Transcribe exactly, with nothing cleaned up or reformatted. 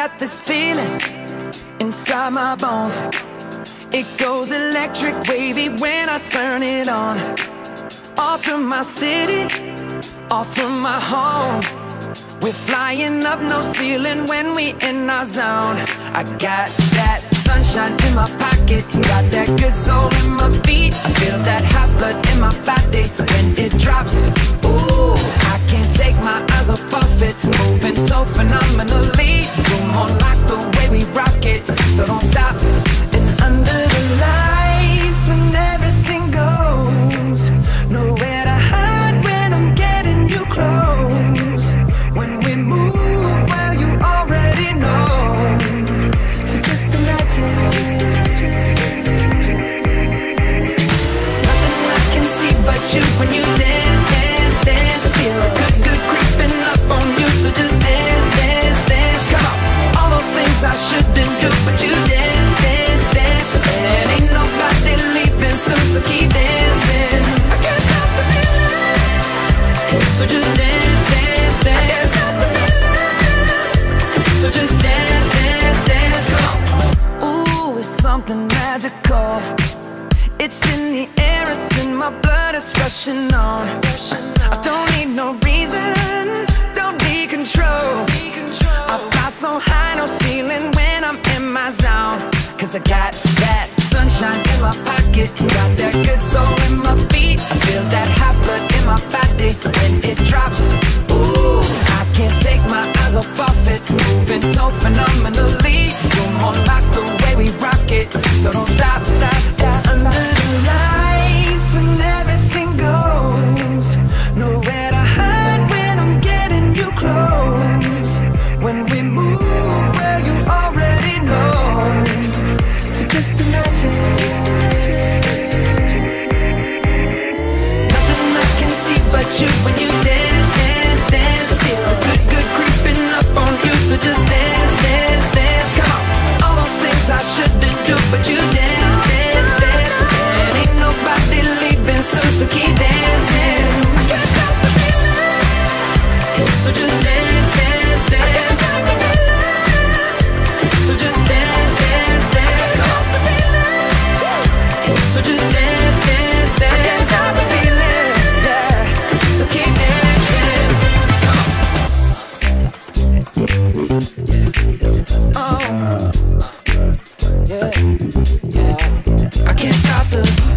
got this feeling inside my bones. It goes electric wavy when I turn it on. Off from my city, off from my home. We're flying up, no ceiling when we in our zone. I got that sunshine in my pocket, got that good soul in my feet. I feel that hot blood in my body when it drops. Ooh, I can't take my eyes off of it, moving so phenomenally. You're more like the way we rock it, so don't stop. And under the lights, when everything goes, nowhere to hide when I'm getting you close. When we move, well, you already know. So just imagine, nothing I can see but you when you dance, dance, dance. Feel good, good creeping up on you. So just dance, dance, dance. Come on, all those things I shouldn't do, but you dance, dance, dance. And ain't nobody leaving soon, so keep dancing. I can't stop the feeling, so just dance, dance, dance. I can't stop the feeling, so just dance, dance, dance. Come on. Ooh, it's something magical. It's in the air, it's in my blood, it's rushing on. I don't need no reason, don't need control. I fly so high, no ceiling when I'm in my zone. Cause I got that sunshine in my pocket, got that good soul in my feet. I feel that hot blood in my body when it drops. Ooh, I can't take my eyes off of it, moving so phenomenally. You're more like the way we rock it, so don't stop, stop, stop. Under the lights, when everything goes, nowhere to hide when I'm getting you close. When we move, well, you already know. So just imagine, nothing I can see but you when you dance, dance, dance. Feel good, good creeping up on you. So just dance, dance, dance. Come on, all those things I shouldn't do, but you dance, dance, dance. And ain't nobody leaving soon, so keep dancing. I can't stop the feeling, so just dance, dance, dance. I can't stop the feeling, so just dance, dance, dance. I can't stop the feeling, so just dance, dance, dance. I can't stop the feeling, yeah, so keep dancing. Oh, yeah, yeah. I can't stop the